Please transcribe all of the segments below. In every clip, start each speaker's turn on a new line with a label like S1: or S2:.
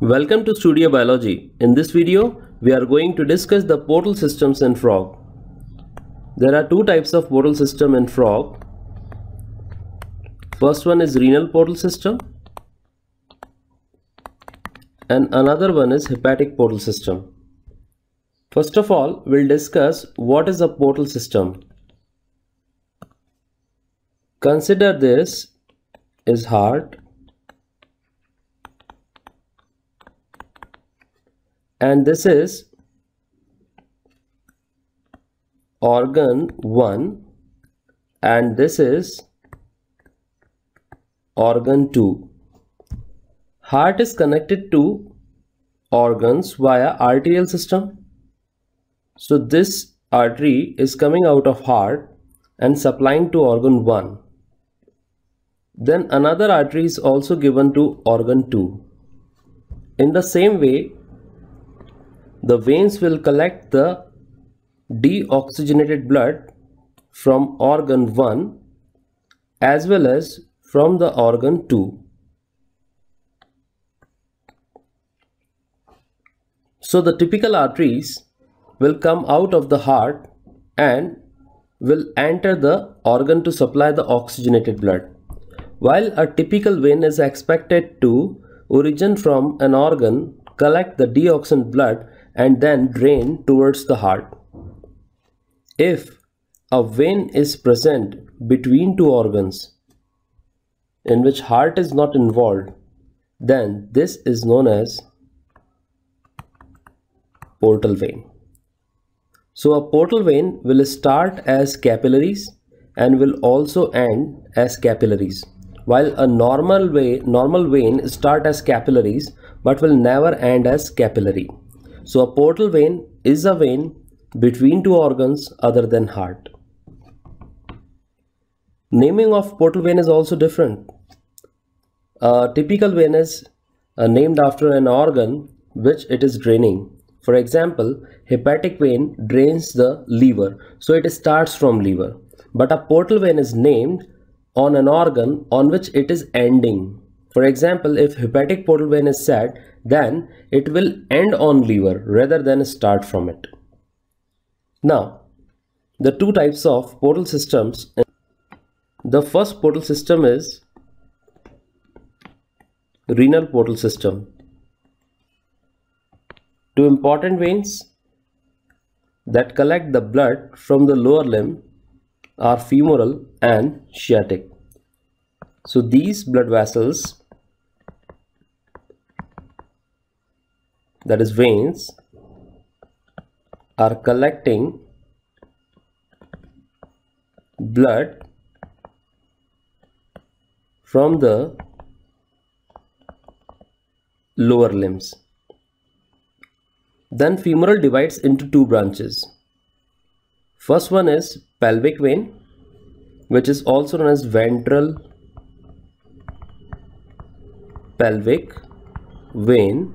S1: Welcome to Studio Biology. In this video, we are going to discuss the portal systems in frog. There are two types of portal system in frog. First one is renal portal system and another one is hepatic portal system. First of all, we'll discuss what is a portal system. Consider this is heart and this is organ 1 and this is organ 2. Heart is connected to organs via arterial system. So this artery is coming out of heart and supplying to organ 1. Then another artery is also given to organ 2. In the same way, the veins will collect the deoxygenated blood from organ 1 as well as from the organ 2. So the typical arteries will come out of the heart and will enter the organ to supply the oxygenated blood, while a typical vein is expected to originate from an organ, collect the deoxygenated blood and then drain towards the heart. If a vein is present between two organs in which heart is not involved, then this is known as portal vein. So a portal vein will start as capillaries and will also end as capillaries, while a normal vein start as capillaries but will never end as capillary. So a portal vein is a vein between two organs other than heart. Naming of portal vein is also different. A typical vein is named after an organ which it is draining. For example, hepatic vein drains the liver, so it starts from liver. But a portal vein is named on an organ on which it is ending. For example, if hepatic portal vein is said, then it will end on liver rather than start from it. Now, the two types of portal systems. The first portal system is renal portal system. Two important veins that collect the blood from the lower limb are femoral and sciatic. So these blood vessels, that is veins, are collecting blood from the lower limbs. Then femoral divides into two branches. First one is pelvic vein, which is also known as ventral pelvic vein,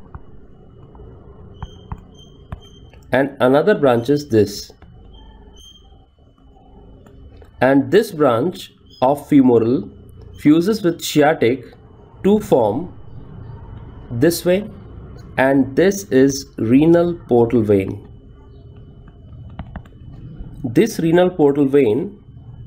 S1: and another branch is this. And this branch of femoral fuses with sciatic to form this vein, and this is renal portal vein. This renal portal vein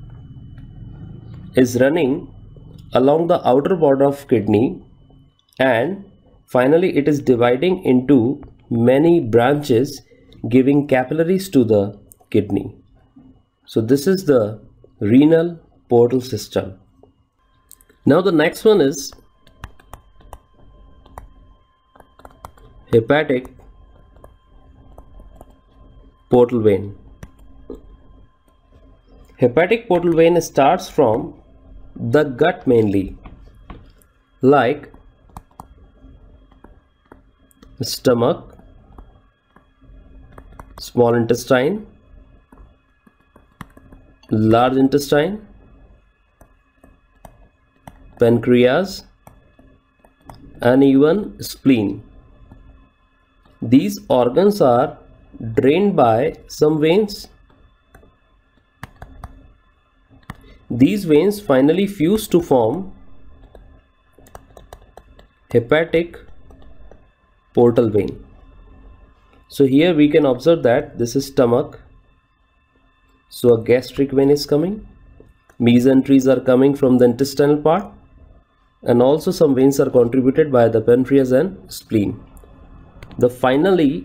S1: is running along the outer border of kidney, and finally it is dividing into many branches, giving capillaries to the kidney. So this is the renal portal system. Now the next one is hepatic portal vein. Hepatic portal vein starts from the gut mainly, like stomach, small intestine, large intestine, pancreas, and even spleen. These organs are drained by some veins. These veins finally fuse to form hepatic portal vein. So here we can observe that this is stomach. So a gastric vein is coming. Mesenteries are coming from the intestinal part, and also some veins are contributed by the pancreas and spleen. The finally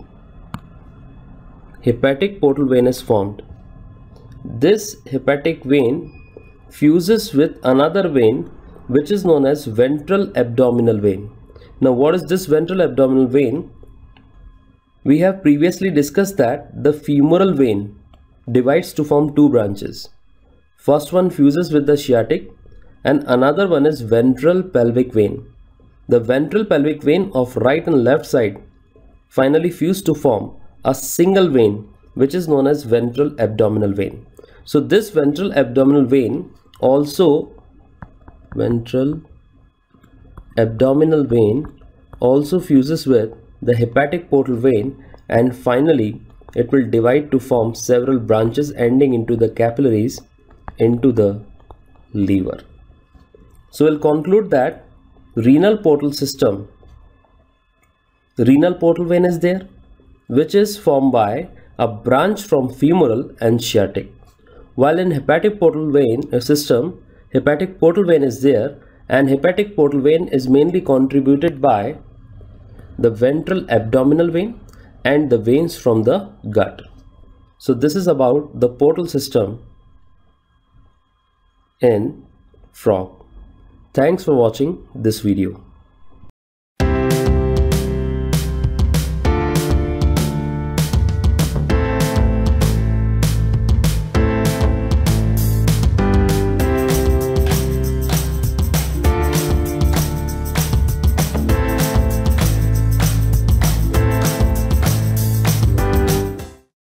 S1: hepatic portal vein is formed. This hepatic vein fuses with another vein which is known as ventral abdominal vein. Now what is this ventral abdominal vein? We have previously discussed that the femoral vein divides to form two branches. First one fuses with the sciatic and another one is ventral pelvic vein. The ventral pelvic vein of right and left side finally fuse to form a single vein which is known as ventral abdominal vein. So this ventral abdominal vein also fuses with the hepatic portal vein, and finally it will divide to form several branches ending into the capillaries into the liver. So we'll conclude that renal portal system, the renal portal vein is there, which is formed by a branch from femoral and sciatic. While in hepatic portal vein system, hepatic portal vein is there, and hepatic portal vein is mainly contributed by the ventral abdominal vein and the veins from the gut. So this is about the portal system in frog. Thanks for watching this video.